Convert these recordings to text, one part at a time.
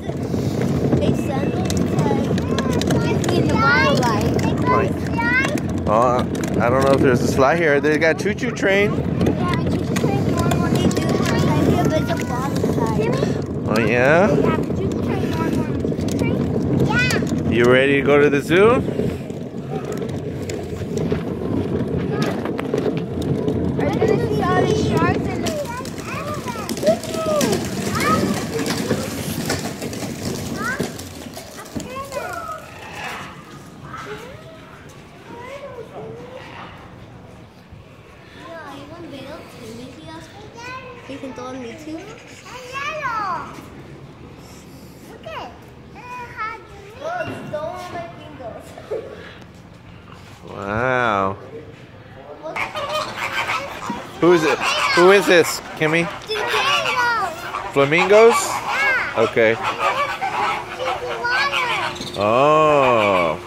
They send them to in the wildlife. Right. Oh, I don't know if there's a slide here. They got choo-choo train. Yeah, choo-choo train. What they do is there's a block inside. Oh yeah? They have choo-choo train. Yeah. You ready to go to the zoo? Are you gonna see all these sharks and the you can throw on me too. Look at my fingers. Wow. Who is it? Who is this, Kimmy? Flamingos? Okay. Oh.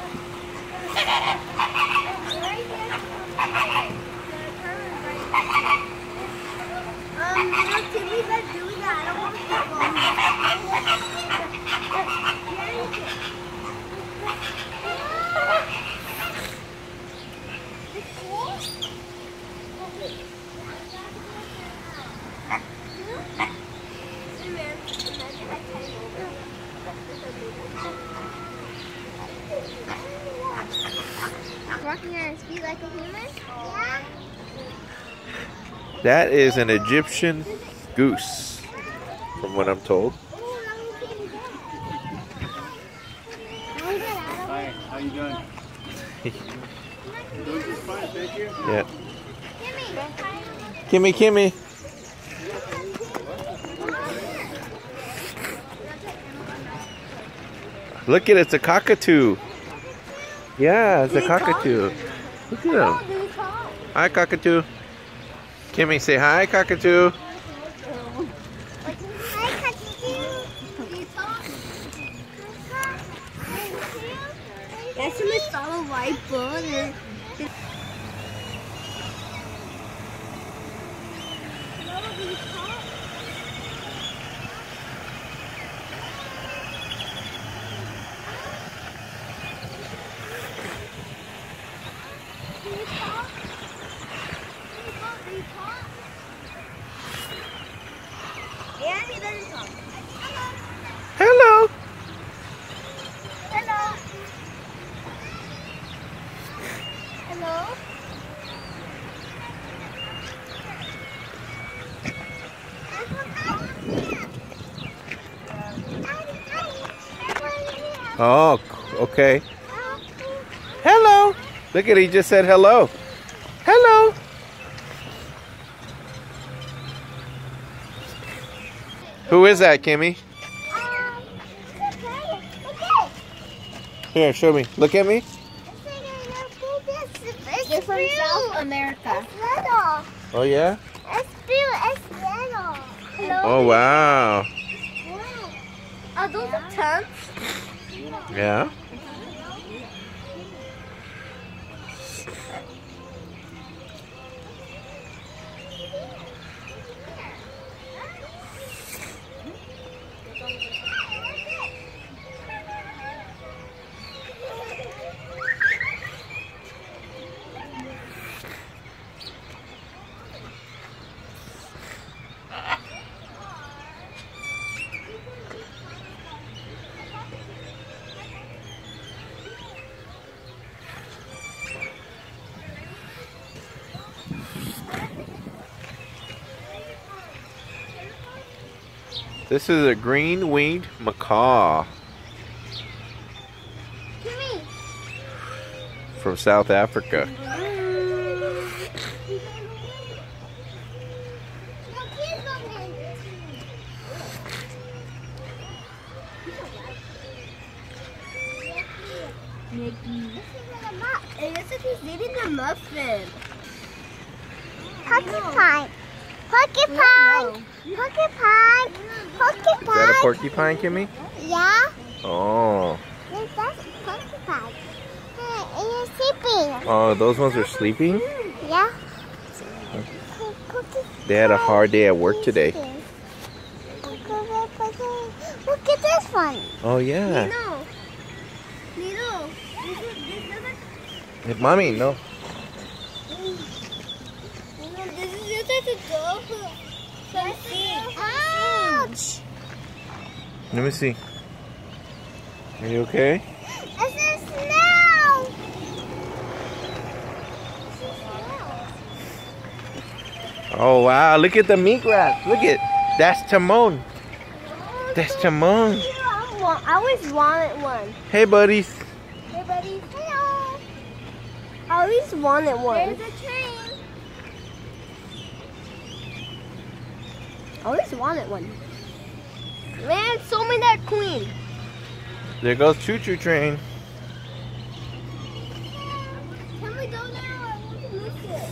Walking on his feet like a human? Yeah. That is an Egyptian goose, from what I'm told. Hi, how you doing? Doing just fine, thank you. Yeah. Kimmy. Look at it, it's a cockatoo. Yeah, it's a cockatoo. Look at him. Hi, cockatoo. Kimmy, say hi, cockatoo. That's a solid white bird. Yeah, he doesn't talk. Hello. Hello. Hello. Oh, okay. Hello. Look at it, he just said hello. Hello. Who is that, Kimmy? Here, show me. Look at me. They're from South America. Oh, yeah? Hello. Oh, wow. Are those tongues? Yeah. This is a green-winged macaw from South Africa. It looks like he's eating a muffin. Porcupine. Porcupine. Porcupine. Porcupine. Is that a porcupine, Kimmy? Yeah. Oh. Yes, that's a porcupine. Hey, you're sleeping. Oh, those ones are sleeping? Yeah. They had a hard day at work today. Look at this one. one. Oh yeah. Nino. Nino. Hey, mommy, no. This is just like a door for some seeds. Ouch! Let me see. Are you okay? It's a snail. Oh wow, look at the meat grass. Look at that's Timon. That's Timon. I always wanted one. Hey buddies. Hey, buddy. Hello. I always wanted one. There's a train. I always wanted one. Man, show me that queen. There goes Choo Choo Train. Can we go now? I want to miss it.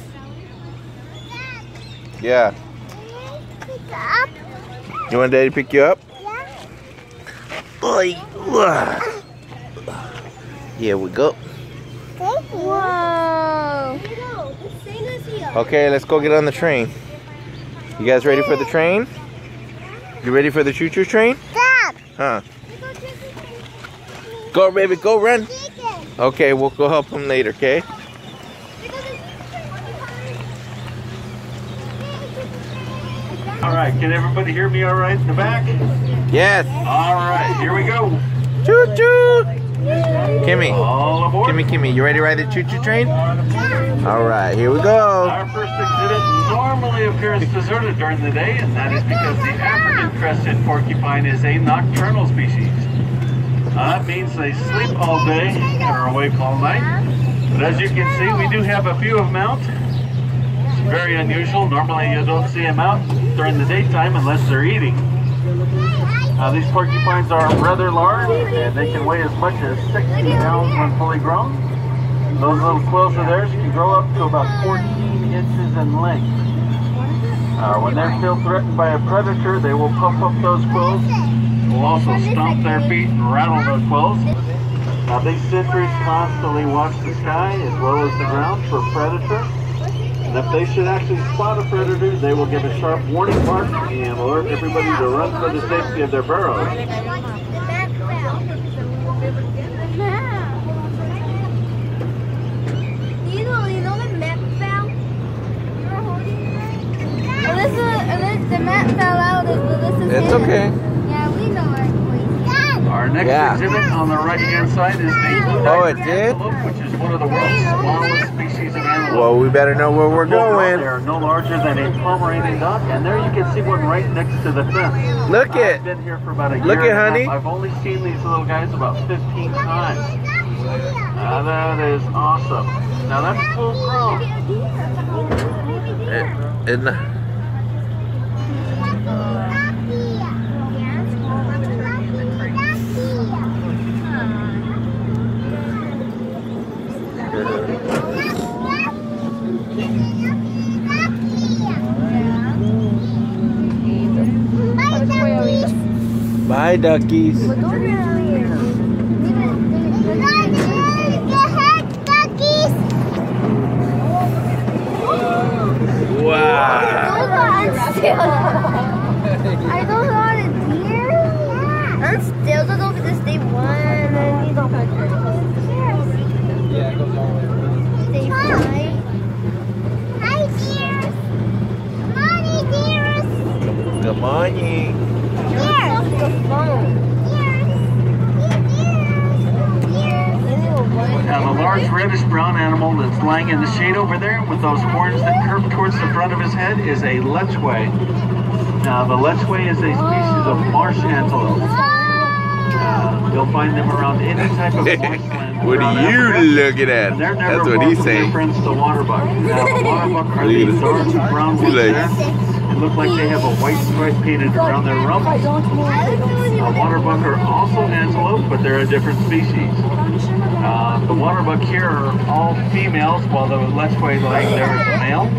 Yeah. Pick up. You want Daddy to pick you up? Yeah. Boy. Here we go. Thank you. Whoa. Nino, the train is here. Okay, let's go get on the train. You guys ready for the train? You ready for the Choo Choo Train? Dad. Huh? Go, baby, go run. Chicken. Okay, we'll go help him later, okay? All right, can everybody hear me all right in the back? Yes. All right, here we go. Choo Choo. Kimmy. All aboard. Kimmy, you ready to ride the Choo Choo Train? All right, here we go. Our first exhibit normally appears deserted during the day, and that is because the African crested porcupine is a nocturnal species. That means they sleep all day and are awake all night. But as you can see, we do have a few of them out. It's very unusual. Normally you don't see them out during the daytime unless they're eating. These porcupines are rather large, and they can weigh as much as 60 pounds when fully grown. Those little quills of theirs can grow up to about 14 inches in length. When they're still threatened by a predator, they will puff up those quills. Will also stomp their feet and rattle those quills. These sentries constantly watch the sky as well as the ground for predators. And if they should actually spot a predator, they will give a sharp warning bark and alert everybody to run for the safety of their burrows. You know the map fell? You were holding it? The map fell out of Melissa's It's hand. okay. Yeah, we know our place. Our next exhibit on the right-hand side is the blue Oh, it diamond did? antelope, which is one of the world's smallest species of antelope. Well, we better know where we're going. They are no larger than a Pomeranian dog, and there you can see one right next to the fence. Look I've it. been here for about a year Look it, and a half. honey. I've only seen these little guys about 15 times. That is awesome. Now that's full grown. Bye, duckies. Wow. I don't know the deer. I'm still don't know if this day one and you don't touch it. Yeah, it goes all the way. They fly. Hi, dears. Money, dears. Good morning. Dears. The phone. Now the large reddish-brown animal that's lying in the shade over there with those horns that curve towards the front of his head is a lechwe. Now the lechwe is a species of marsh antelope. You'll find them around any type of marshland. What are you looking at? And they're never That's what far he's from their saying. friends, the waterbuck. Now the waterbuck are Look at these this. dark brown He's like- there. They look like they have a white stripe painted around their rump. Waterbuck are also antelope, but they're a different species. The waterbuck here are all females, while the lechwe lying there is a male.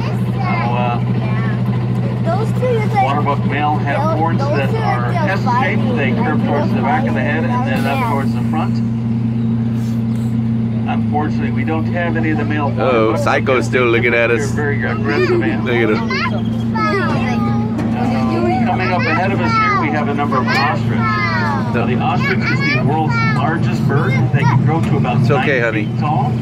Those two is like Waterbuck male have horns that are S-shaped. They curve towards the back of the head and then up towards the front. Unfortunately, we don't have any of the male Oh, waterbucks. Psycho's still looking at us. They're very aggressive animals. Look at him. Coming up ahead of us here, we have a number of ostriches. The The ostrich is the world's largest bird. They can grow to about 9 honey. feet tall.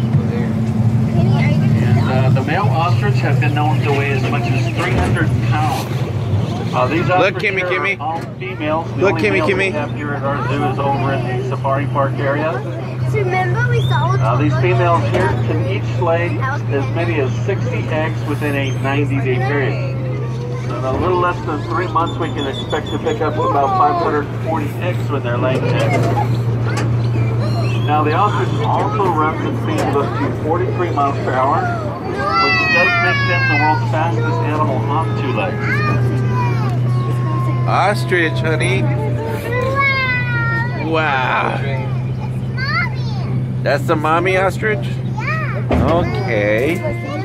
And the male ostrich have been known to weigh as much as 300 pounds. These ostrich Kimmy, here Kimmy. are all females. The Look, only Kimmy, male Kimmy. we have here at our zoo is over in the safari park area. Remember we saw These females here can each lay as many as 60 eggs within a 90-day period. So in a little less than 3 months, we can expect to pick up about 540 eggs when they're laying eggs. Now the ostrich also runs at speeds of up to 43 miles per hour, which does make them the world's fastest animal on 2 legs. Ostrich, honey. Wow. That's the mommy ostrich? Okay.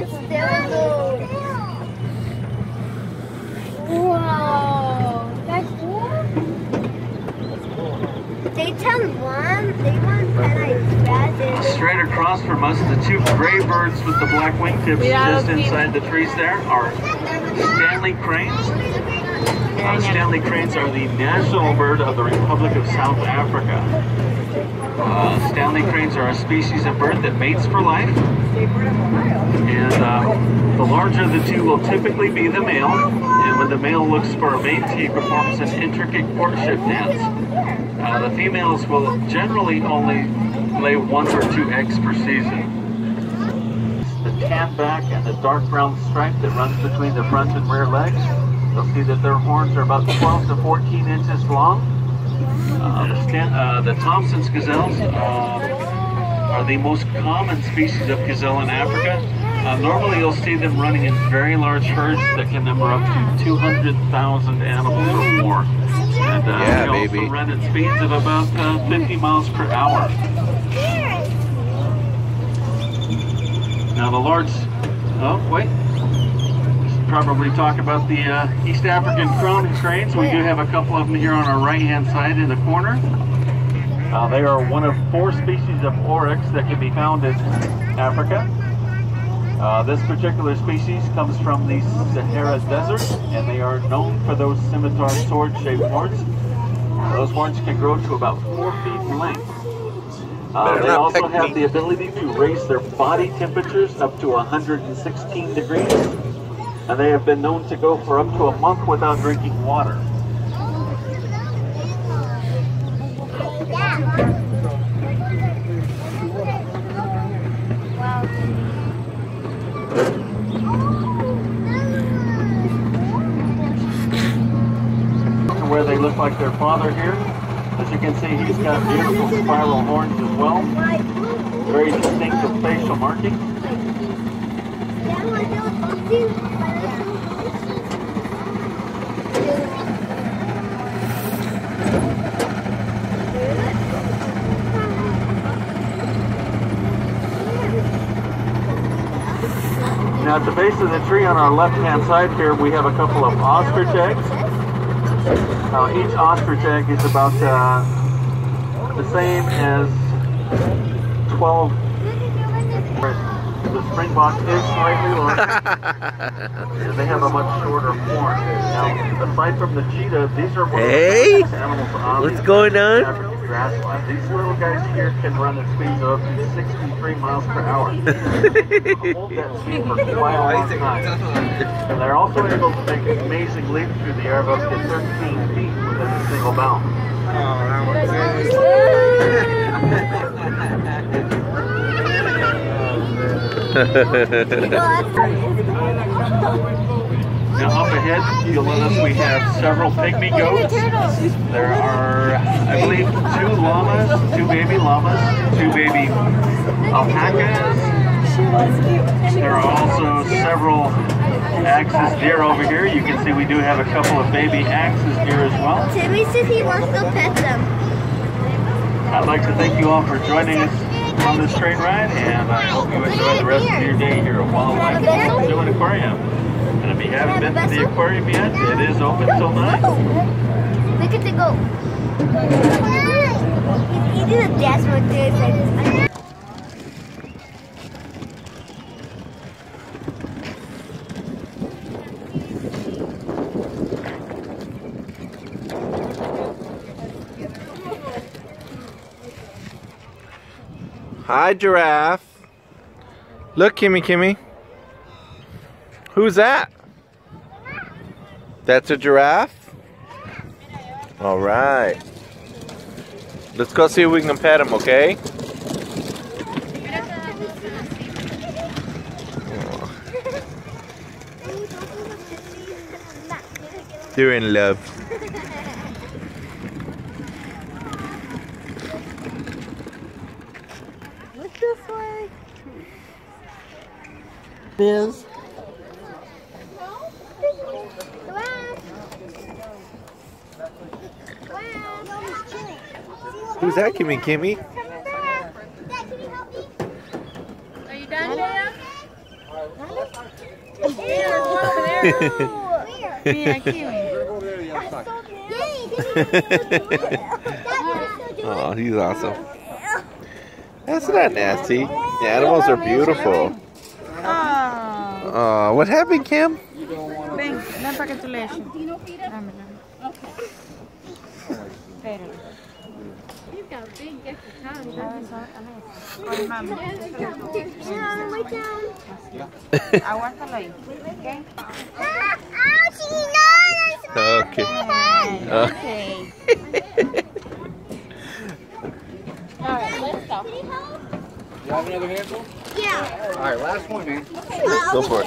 Whoa. That's cool. They tell one, they want to Straight across from us, the 2 gray birds with the black wingtips just inside the trees there are Stanley cranes. Stanley cranes are the national bird of the Republic of South Africa. Stanley cranes are a species of bird that mates for life. And the larger of the 2 will typically be the male. And when the male looks for a mate, he performs an intricate courtship dance. The females will generally only lay 1 or 2 eggs per season. The tan back and the dark brown stripe that runs between the front and rear legs. You'll see that their horns are about 12 to 14 inches long. The Thompson's gazelles are the most common species of gazelle in Africa. Normally you'll see them running in very large herds that can number up to 200,000 animals or more. And they also run at speeds of about 50 miles per hour. Now the large, probably talk about the East African crown cranes. We do have a couple of them here on our right-hand side in the corner. They are one of 4 species of oryx that can be found in Africa. This particular species comes from the Sahara Desert, and they are known for those scimitar sword-shaped horns. Those horns can grow to about 4 feet in length. They also have the ability to raise their body temperatures up to 116 degrees. And they have been known to go for up to a month without drinking water. Where they look like their father here. As you can see, he's got beautiful spiral horns as well. Very distinctive facial markings. Now at the base of the tree on our left-hand side here, we have a couple of ostrich eggs. Now each ostrich egg is about the same as 12. The springbok is slightly larger, and they have a much shorter horn. Now, aside from the cheetah, these are one of the biggest animals on what's going on? African grassland. These little guys here can run at speeds of up to 63 miles per hour. They can hold that speed for quite a long time. And they're also able to make an amazing leap through the air of up to 13 feet within a single bound. Now up ahead, you'll notice we have several pygmy goats. There are, I believe, 2 llamas, 2 baby llamas, 2 baby alpacas. There are also several axis deer over here. You can see we do have a couple of baby axis deer as well. Timmy says he wants to pet them. I'd like to thank you all for joining us on this train ride, and I hope you enjoy the rest of your day here at Wildlife Zoo and Aquarium. And if you haven't been to the aquarium yet, it is open till 9. Look at the goat. He's eating a desk with this. Hi, giraffe. Look, Kimmy. Who's that? That's a giraffe? All right. Let's go see if we can pet him, okay? They're in love. What's this way? Biz. Who's that, Kimmy? Are you done, Dad? Oh, he's awesome. That's not nasty. The animals are beautiful. Oh, what happened, Kim? Ven, ven para que tú le eches. Dámela. Espéralo. You've got a big gift of time. Con mami. Aguántalo ahí. Okay. Okay. Alright, let's go. You have another handful? Yeah. All right, last one, man. Go for it.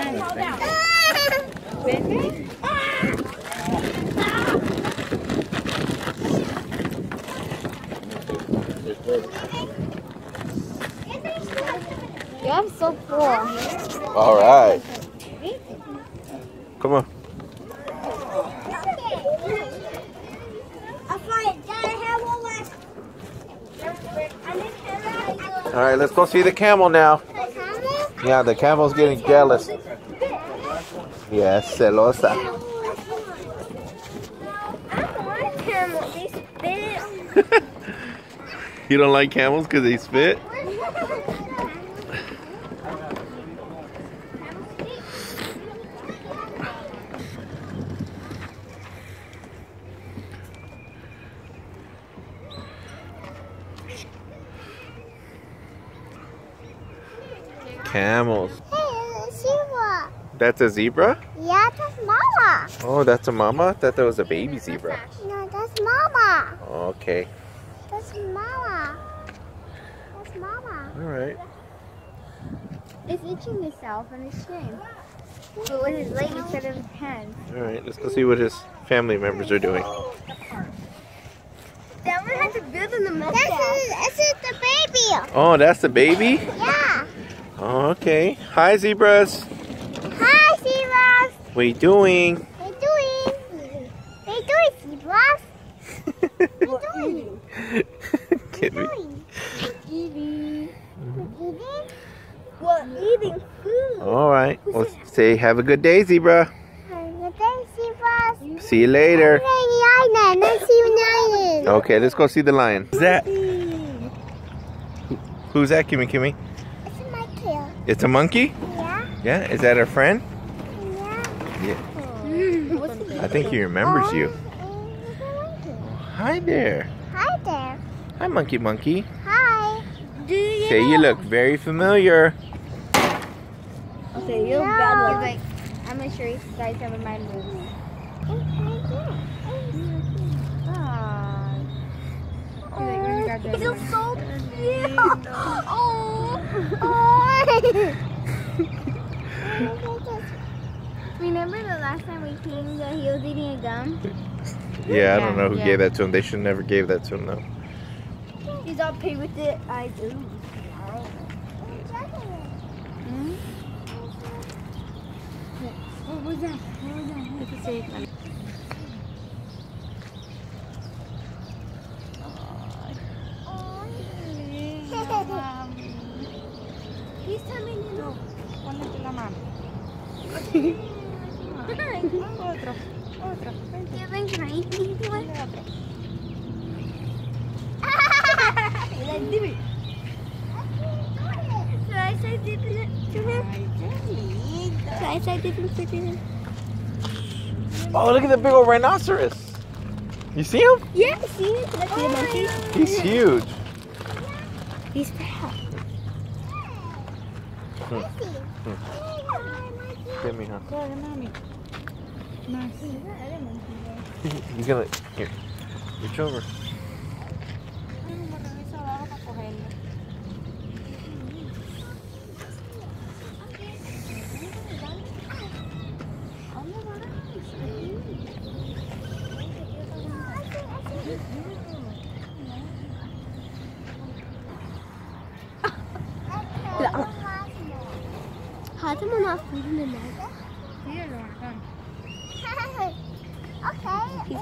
Yeah, I'm so full. All right. Come on. All right, let's go see the camel now. Yeah, the camel's getting jealous. Yes, celosa. You don't like camels because they spit? Camels. Hey, zebra. That's a zebra? Yeah, that's mama. Oh, that's a mama? I thought that was a baby zebra. No, that's mama. Okay. That's mama. That's mama. All right. It's itching itself and it's shame. But with his leg instead of his hands. All right, let's go see what his family members are doing. That one has a build in the mustache. This is the baby. Oh, that's the baby? Yeah. Oh, okay. Hi, zebras. Hi, zebras. What are you doing? What are you doing, zebras? What are you doing? Kidding me. Eating. Eating? We're eating food. All right. Well, say have a good day, zebra. Have a good day, zebras. See you later. Let's see you later. Okay, let's go see the lion. Who's that? Who's that, Kimmy? It's my tail. It's a monkey? Yeah? Yeah? Is that our friend? Yeah. Yeah. I think he remembers you. It's a monkey. Hi there. Hi there. Hi, monkey. Hi. Do you Say you look very familiar. Okay, you're No. bad. He's like, I'm gonna show you guys have a mind movie. He's so cute. Oh. Remember the last time we came that he was eating a gum? Yeah, I don't know who Yeah. gave that to him. They should never gave that to him, though. He's all paid with it. I do. What was that? What was that? He's coming in. Ponete la mano. Otro. You've been trying to eat one. Let's do it. Should I say dipping it to him? Should I say dipping it to him? Oh, look at the big old rhinoceros. You see him? Yeah, see it? Let's see the monkey. He's huge. He's fat. Give me, huh? Go ahead, mommy. Nice. You gonna here? Reach over. How's Mama food in the net? Here, come. Okay.